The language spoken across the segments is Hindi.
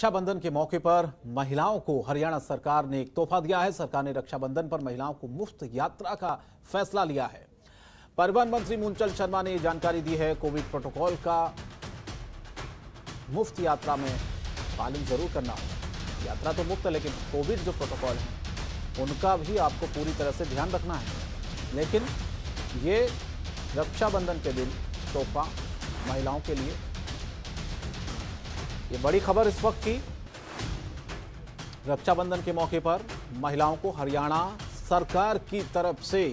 रक्षाबंधन के मौके पर महिलाओं को हरियाणा सरकार ने एक तोहफा दिया है। सरकार ने रक्षाबंधन पर महिलाओं को मुफ्त यात्रा का फैसला लिया है। परिवहन मंत्री मूलचंद शर्मा ने जानकारी दी है। कोविड प्रोटोकॉल का मुफ्त यात्रा में पालन जरूर करना होगा। यात्रा तो मुफ्त है, लेकिन कोविड जो प्रोटोकॉल है उनका भी आपको पूरी तरह से ध्यान रखना है। लेकिन ये रक्षाबंधन के दिन तोहफा महिलाओं के लिए, ये बड़ी खबर इस वक्त की। रक्षाबंधन के मौके पर महिलाओं को हरियाणा सरकार की तरफ से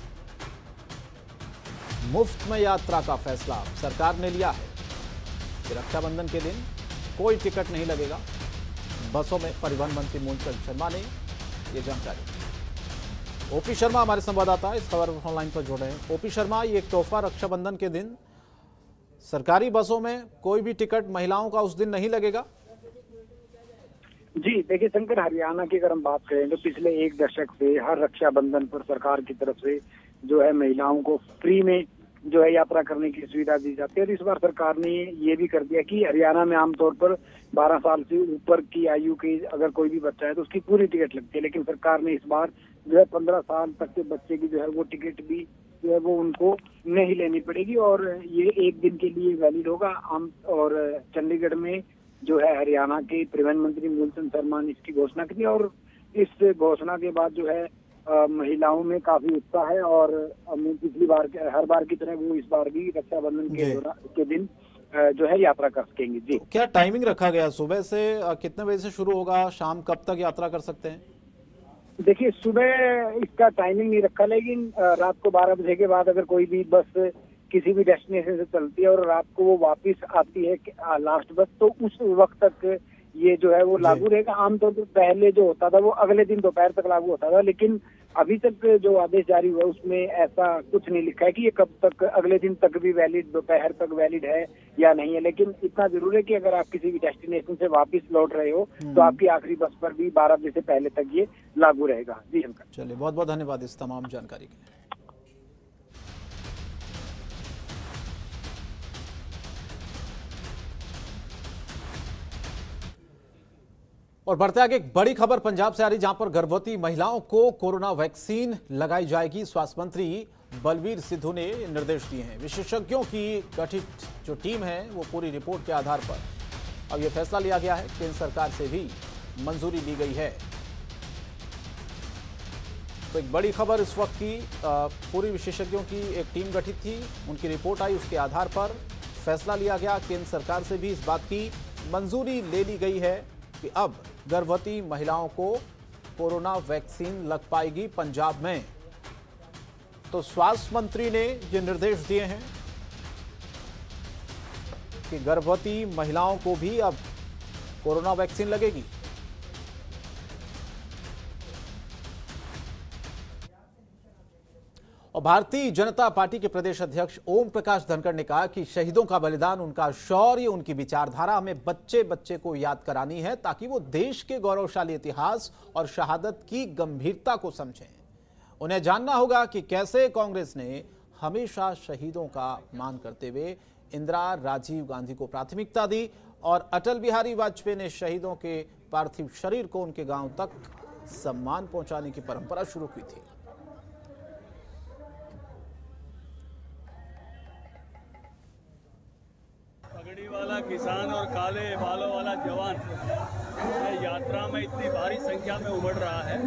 मुफ्त में यात्रा का फैसला सरकार ने लिया है कि रक्षाबंधन के दिन कोई टिकट नहीं लगेगा बसों में। परिवहन मंत्री मूलचंद शर्मा ने ये जानकारी दी। ओपी शर्मा हमारे संवाददाता इस खबर ऑनलाइन पर जुड़ रहे हैं। ओपी शर्मा, ये एक तोहफा रक्षाबंधन के दिन सरकारी बसों में कोई भी टिकट महिलाओं का उस दिन नहीं लगेगा। जी देखिए शंकर, हरियाणा की अगर हम बात करें तो पिछले एक दशक से हर रक्षाबंधन पर सरकार की तरफ से जो है महिलाओं को फ्री में जो है यात्रा करने की सुविधा दी जाती है। और इस बार सरकार ने ये भी कर दिया कि हरियाणा में आमतौर पर 12 साल से ऊपर की आयु के अगर कोई भी बच्चा है तो उसकी पूरी टिकट लगती है, लेकिन सरकार ने इस बार जो है 15 साल तक के बच्चे की जो है वो टिकट भी जो है वो उनको नहीं लेनी पड़ेगी और ये एक दिन के लिए वैलिड होगा। और चंडीगढ़ में जो है हरियाणा के परिवहन मंत्री मूलचंद शर्मा ने इसकी घोषणा की और इस घोषणा के बाद जो है महिलाओं में काफी उत्साह है और पिछली बार हर बार की तरह वो इस बार भी रक्षाबंधन के दिन जो है यात्रा कर सकेंगे। जी, क्या टाइमिंग रखा गया? सुबह से कितने बजे से शुरू होगा? शाम कब तक यात्रा कर सकते हैं? देखिए सुबह इसका टाइमिंग नहीं रखा, लेकिन रात को 12 बजे के बाद अगर कोई भी बस किसी भी डेस्टिनेशन से चलती है और रात को वो वापस आती है लास्ट बस, तो उस वक्त तक ये जो है वो लागू रहेगा। आमतौर पर पहले जो होता था वो अगले दिन दोपहर तक लागू होता था, लेकिन अभी तक जो आदेश जारी हुआ उसमें ऐसा कुछ नहीं लिखा है कि ये कब तक, अगले दिन तक भी वैलिड, दोपहर तक वैलिड है या नहीं है। लेकिन इतना जरूर है कि अगर आप किसी भी डेस्टिनेशन से वापस लौट रहे हो तो आपकी आखिरी बस पर भी 12 बजे से पहले तक ये लागू रहेगा। जी शंकर, चलिए बहुत बहुत धन्यवाद इस तमाम जानकारी के लिए। और बढ़ते आगे, एक बड़ी खबर पंजाब से आ रही, जहां पर गर्भवती महिलाओं को कोरोना वैक्सीन लगाई जाएगी। स्वास्थ्य मंत्री बलवीर सिद्धू ने निर्देश दिए हैं। विशेषज्ञों की गठित जो टीम है वो पूरी रिपोर्ट के आधार पर अब यह फैसला लिया गया है। केंद्र सरकार से भी मंजूरी ली गई है। तो एक बड़ी खबर इस वक्त की, पूरी विशेषज्ञों की एक टीम गठित थी, उनकी रिपोर्ट आई, उसके आधार पर फैसला लिया गया। केंद्र सरकार से भी इस बात की मंजूरी ले ली गई है कि अब गर्भवती महिलाओं को कोरोना वैक्सीन लग पाएगी पंजाब में। तो स्वास्थ्य मंत्री ने ये निर्देश दिए हैं कि गर्भवती महिलाओं को भी अब कोरोना वैक्सीन लगेगी। और भारतीय जनता पार्टी के प्रदेश अध्यक्ष ओम प्रकाश धनखड़ ने कहा कि शहीदों का बलिदान, उनका शौर्य, उनकी विचारधारा हमें बच्चे बच्चे को याद करानी है, ताकि वो देश के गौरवशाली इतिहास और शहादत की गंभीरता को समझें। उन्हें जानना होगा कि कैसे कांग्रेस ने हमेशा शहीदों का मान करते हुए इंदिरा, राजीव गांधी को प्राथमिकता दी और अटल बिहारी वाजपेयी ने शहीदों के पार्थिव शरीर को उनके गांव तक सम्मान पहुंचाने की परंपरा शुरू की थी। पगड़ी वाला किसान और काले बालों वाला जवान यात्रा में इतनी भारी संख्या में उमड़ रहा है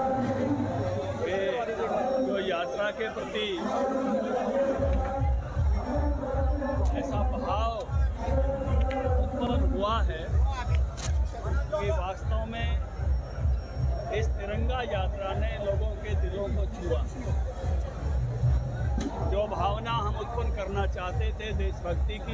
कि जो यात्रा के प्रति ऐसा भाव उत्पन्न हुआ है कि वास्तव में इस तिरंगा यात्रा ने लोगों के दिलों को छुआ। जो भावना हम उत्पन्न करना चाहते थे देशभक्ति की,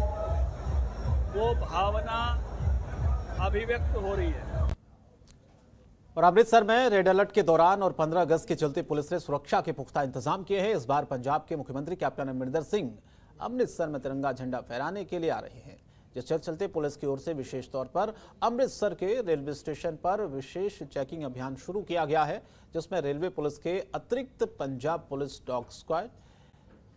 वो भावना अभिव्यक्त हो रही है। और अमृतसर में रेड अलर्ट के दौरान और 15 अगस्त के चलते पुलिस ने सुरक्षा के पुख्ता इंतजाम किए हैं। इस बार पंजाब के मुख्यमंत्री कैप्टन अमरिंदर सिंह अमृतसर में तिरंगा झंडा फहराने के लिए आ रहे हैं, जिसके चलते पुलिस की ओर से विशेष तौर पर अमृतसर के रेलवे स्टेशन पर विशेष चेकिंग अभियान शुरू किया गया है, जिसमें रेलवे पुलिस के अतिरिक्त Punjab police dog squad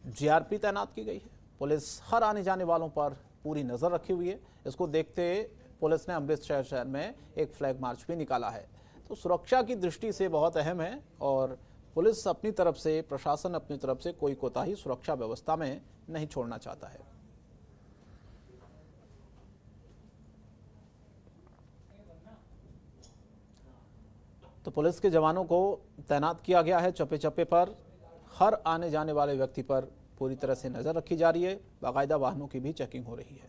GRP तैनात की गई है। पुलिस हर आने जाने वालों पर पूरी नजर रखी हुई है। इसको देखते पुलिस ने अमृतसर शहर में एक फ्लैग मार्च भी निकाला है। तो सुरक्षा की दृष्टि से बहुत अहम है और पुलिस अपनी तरफ से, प्रशासन अपनी तरफ से कोई कोताही सुरक्षा व्यवस्था में नहीं छोड़ना चाहता है। तो पुलिस के जवानों को तैनात किया गया है चप्पे चप्पे पर। हर आने जाने वाले व्यक्ति पर पूरी तरह से नजर रखी जा रही है। बाकायदा वाहनों की भी चेकिंग हो रही है।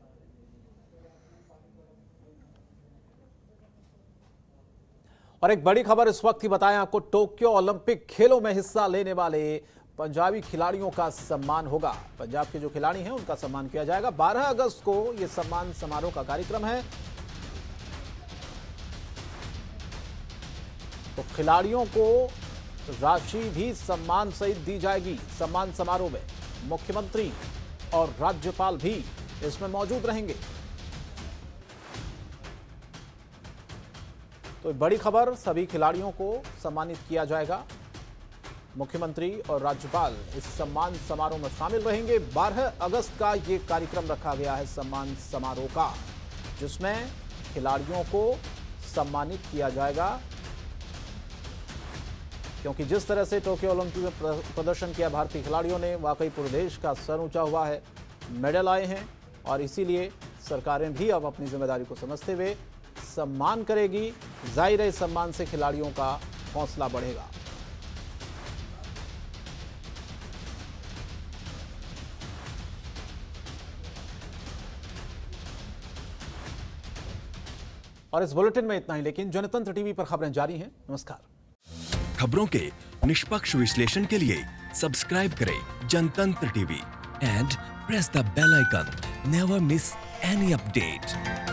और एक बड़ी खबर इस वक्त की बताएं आपको, टोक्यो ओलंपिक खेलों में हिस्सा लेने वाले पंजाबी खिलाड़ियों का सम्मान होगा। पंजाब के जो खिलाड़ी हैं उनका सम्मान किया जाएगा। 12 अगस्त को यह सम्मान समारोह का कार्यक्रम है। तो खिलाड़ियों को राशि भी सम्मान सहित दी जाएगी। सम्मान समारोह में मुख्यमंत्री और राज्यपाल भी इसमें मौजूद रहेंगे। तो बड़ी खबर, सभी खिलाड़ियों को सम्मानित किया जाएगा। मुख्यमंत्री और राज्यपाल इस सम्मान समारोह में शामिल रहेंगे। 12 अगस्त का ये कार्यक्रम रखा गया है सम्मान समारोह का, जिसमें खिलाड़ियों को सम्मानित किया जाएगा। क्योंकि जिस तरह से टोक्यो ओलंपिक में प्रदर्शन किया भारतीय खिलाड़ियों ने, वाकई पूरे देश का सर ऊंचा हुआ है, मेडल आए हैं और इसीलिए सरकारें भी अब अपनी जिम्मेदारी को समझते हुए सम्मान करेगी। जाहिर है, सम्मान से खिलाड़ियों का हौसला बढ़ेगा। और इस बुलेटिन में इतना ही, लेकिन जनतंत्र टीवी पर खबरें जारी हैं। नमस्कार। खबरों के निष्पक्ष विश्लेषण के लिए सब्सक्राइब करें Jantantra TV and press the bell icon. Never miss any update.